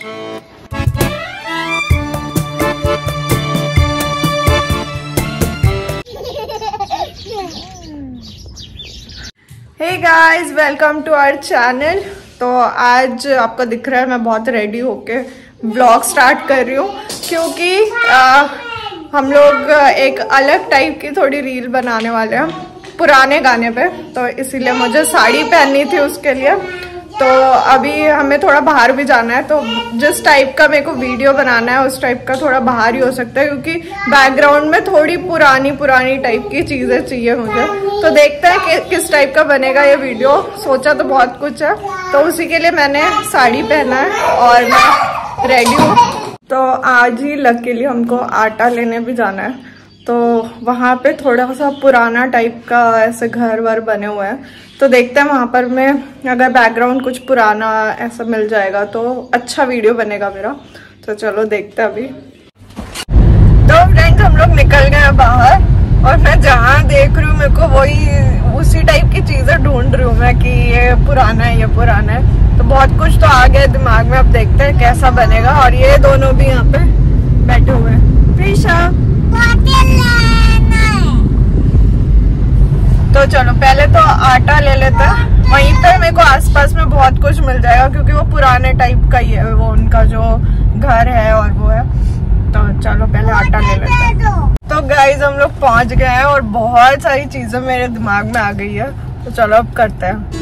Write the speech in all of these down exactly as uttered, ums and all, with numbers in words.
Hey guys, welcome to our channel. तो आज आपको दिख रहा है मैं बहुत रेडी होके व्लॉग स्टार्ट कर रही हूँ, क्योंकि आ, हम लोग एक अलग टाइप की थोड़ी रील बनाने वाले हैं पुराने गाने पे। तो इसीलिए मुझे साड़ी पहननी थी उसके लिए। तो अभी हमें थोड़ा बाहर भी जाना है, तो जिस टाइप का मेरे को वीडियो बनाना है उस टाइप का थोड़ा बाहर ही हो सकता है, क्योंकि बैकग्राउंड में थोड़ी पुरानी पुरानी टाइप की चीज़ें चाहिए मुझे। तो देखते हैं कि किस टाइप का बनेगा ये वीडियो। सोचा तो बहुत कुछ है, तो उसी के लिए मैंने साड़ी पहना है और मैं रेडी हूँ। तो आज ही लकीली हमको आटा लेने भी जाना है, तो वहाँ पे थोड़ा सा पुराना टाइप का ऐसे घर वर बने हुए हैं। तो देखते हैं वहाँ पर मैं अगर बैकग्राउंड कुछ पुराना ऐसा मिल जाएगा तो अच्छा वीडियो बनेगा मेरा। तो चलो देखते हैं अभी। तो फ्रेंड्स, हम लोग निकल गए बाहर और मैं जहाँ देख रही हूँ मेरे को वही उसी टाइप की चीजें ढूंढ रही हूँ मैं कि ये पुराना है ये पुराना है। तो बहुत कुछ तो आ गया दिमाग में, अब देखते हैं कैसा बनेगा। और ये दोनों भी यहाँ पे बैठे हुए हैं। प्रीशा, तो चलो पहले तो आटा ले लेते हैं। वहीं पे मेरे को आसपास में बहुत कुछ मिल जाएगा, क्योंकि वो पुराने टाइप का ही है, वो उनका जो घर है और वो है। तो चलो पहले आटा ले लेते हैं। तो गाइज हम लोग पहुंच गए हैं और बहुत सारी चीजें मेरे दिमाग में आ गई है। तो चलो अब करते हैं।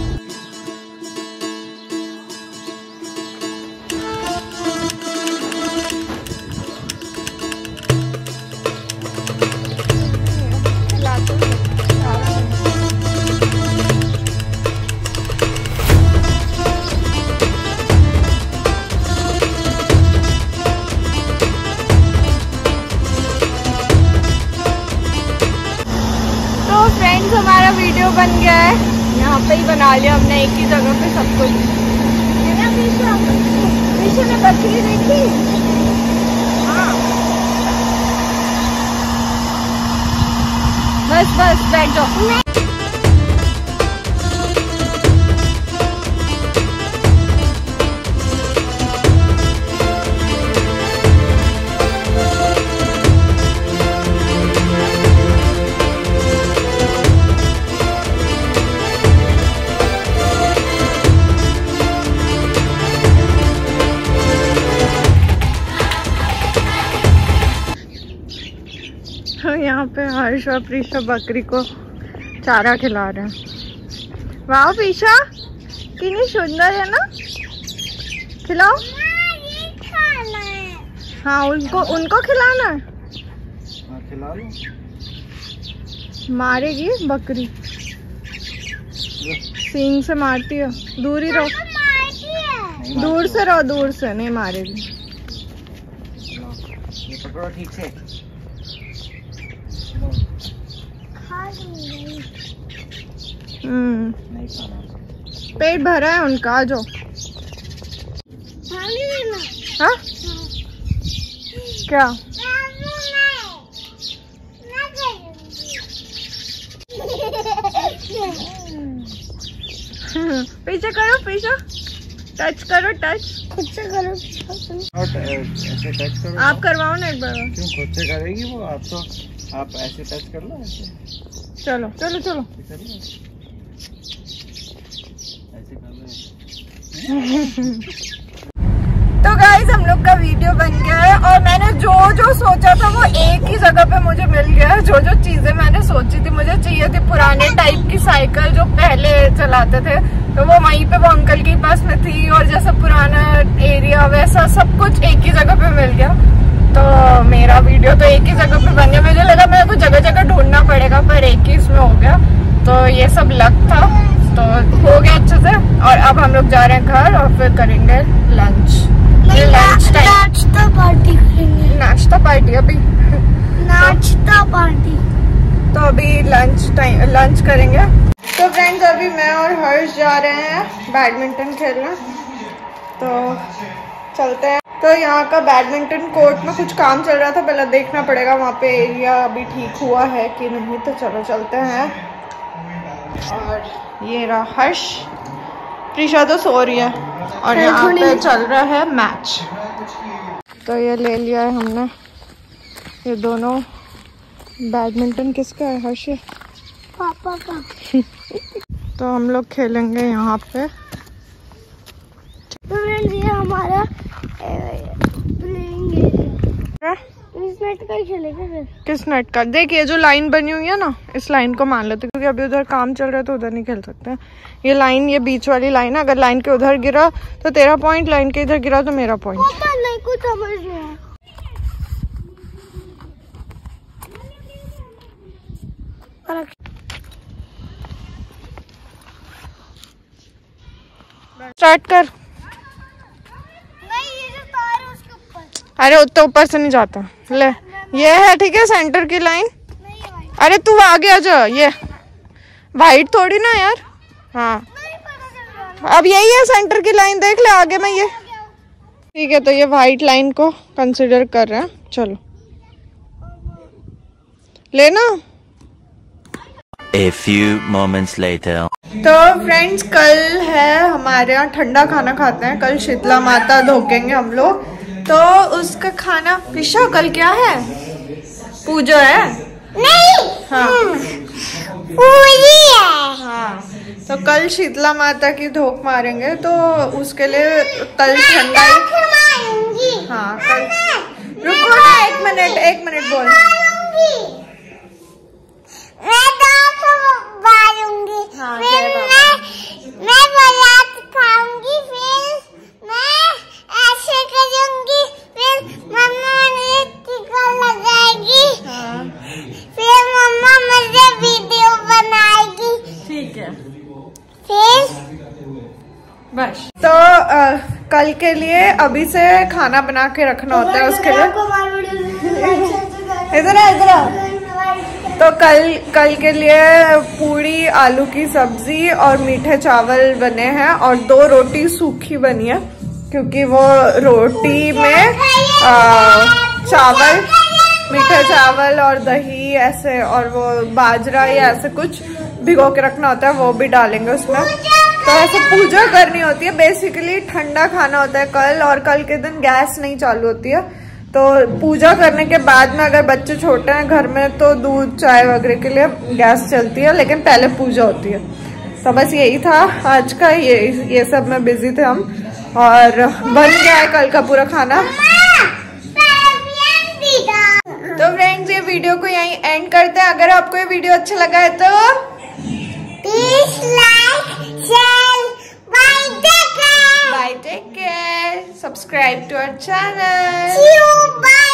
फ्रेंड्स, हमारा वीडियो बन गया है। यहाँ पे ही बना लिया हमने, एक ही जगह पे सब कुछ। पीछे में बकरी देखी। हाँ, बस बस बैठ जाओ। यहाँ पे हर्ष और प्रीशा बकरी को चारा खिला रहे हैं। वाह प्रीशा, कितनी सुंदर है ना। खिलाओ। ये खाना है। हाँ, उनको उनको खिलाना है। हाँ, खिला लो। मारेगी बकरी, सींग से मारती है। दूर ही रहो, दूर से रहो, दूर से नहीं मारेगी। पकड़ो ठीक से। हम्म, पेट भरा है उनका। आ जाओ। हाँ? क्या? पीछे करो, पीछे टच करो, टच खुद से करो। ऐसे टच करो। आप करवाओ ना एक बार। क्यों खुद से करेगी वो? आप तो आप ऐसे टच कर लो। ऐसे चलो चलो चलो ऐसे कर लो। तो गाइस, हम लोग का वीडियो बन गया है और मैंने जो जो सोचा था वो एक ही जगह पे मुझे मिल गया है। जो जो चीजें मैंने सोची थी, मुझे चाहिए थी पुराने टाइप की साइकिल जो पहले चलाते थे, तो वो वहीं पे वो अंकल के पास में थी। और जैसा पुराना एरिया वैसा सब कुछ एक ही जगह पे मिल गया। तो मेरा वीडियो तो एक ही जगह पे बन गया। मुझे लगा मेरे को जगह जगह ढूंढना पड़ेगा, पर एक ही इसमें हो गया। तो ये सब लक था, तो हो गया अच्छे से। और अब हम लोग जा रहे हैं घर और फिर करेंगे लंच। लंच टाइम, नाश्ता पार्टी करेंगे। नाश्ता पार्टी अभी नाश्ता पार्टी तो अभी लंच टाइम लंच करेंगे। तो फ्रेंड्स, अभी मैं और हर्ष जा रहे हैं बैडमिंटन खेलने, तो चलते हैं। तो यहाँ का बैडमिंटन कोर्ट में कुछ काम चल रहा था, पहले देखना पड़ेगा वहाँ पे एरिया अभी ठीक हुआ है कि नहीं। तो चलो चलते हैं। और ये रहा हर्ष, प्रीशा तो सो रही है। और यहाँ पे चल रहा है मैच। तो ये ले लिया है हमने, ये दोनों। बैडमिंटन किसका है? हर्षे पापा का। तो हम लोग खेलेंगे यहाँ पे। तो ये हमारा इस नेट का ही खेलेंगे फिर। किस नेट का? देखिए जो लाइन बनी हुई है ना, इस लाइन को मान लेते, क्योंकि अभी उधर काम चल रहा है तो उधर नहीं खेल सकते। ये लाइन, ये बीच वाली लाइन है, अगर लाइन के उधर गिरा तो तेरा पॉइंट, लाइन के इधर गिरा तो मेरा पॉइंट। नहीं कुछ समझ नहीं आया। स्टार्ट कर। नहीं, ये जो तार है उसके ऊपर। अरे उतना ऊपर से नहीं जाता। ले, ये है ठीक है सेंटर की लाइन। अरे तू आगे आ जा। ये वाइट थोड़ी ना यार। हाँ अब यही है सेंटर की लाइन, देख ले आगे में ये। ठीक है, तो ये वाइट लाइन को कंसिडर कर रहे हैं। चलो लेना। A few moments later. तो फ्रेंड्स, कल है हमारे यहाँ ठंडा खाना खाते हैं। कल शीतला माता धोकेंगे हम लोग, तो उसका खाना। पिशा कल क्या है? पूजा है। नहीं, हाँ पूरी है। हाँ, तो कल शीतला माता की धोक मारेंगे, तो उसके लिए कल ठंडा ही। हाँ कल, रुको ना एक मिनट, एक मिनट बोल। मैं मारूंगी, हाँ, फिर मैं मैं बारात खाऊंगी, फिर मैं ऐसे करूंगी, फिर मम्मा मुझे टीका लगाएगी। हाँ फिर मम्मा मुझे वीडियो बनाएगी। ठीक है, फिर बस। तो आ, कल के लिए अभी से खाना बना के रखना होता है उसके लिए। इधर आ, इधर आ। तो कल कल के लिए पूरी, आलू की सब्जी और मीठे चावल बने हैं, और दो रोटी सूखी बनी है, क्योंकि वो रोटी में आ, चावल, मीठे चावल और दही ऐसे, और वो बाजरा या ऐसे कुछ भिगो के रखना होता है, वो भी डालेंगे उसमें। तो ऐसे पूजा करनी होती है। बेसिकली ठंडा खाना होता है कल, और कल के दिन गैस नहीं चालू होती है। तो पूजा करने के बाद में अगर बच्चे छोटे हैं घर में तो दूध चाय वगैरह के लिए गैस चलती है, लेकिन पहले पूजा होती है। तो बस यही था आज का, ये ये सब में बिजी थे हम, और बन गया है कल का पूरा खाना। तो फ्रेंड्स, ये वीडियो को यहीं एंड करते हैं। अगर आपको ये वीडियो अच्छा लगा है तो please like, share, bye, take care, bye, take care, subscribe to our channel. See you, bye.